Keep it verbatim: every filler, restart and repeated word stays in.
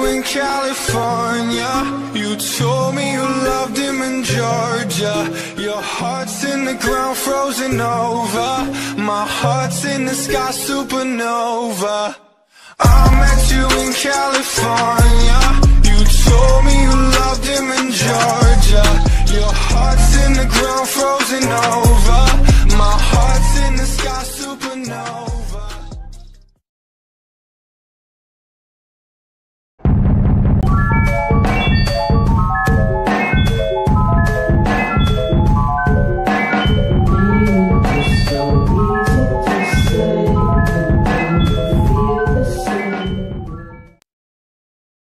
in California. You told me you loved him in Georgia. Your heart's in the ground, frozen over. My heart's in the sky, supernova. I met you in California. You told me you loved him in Georgia. Your heart's in the ground, frozen over.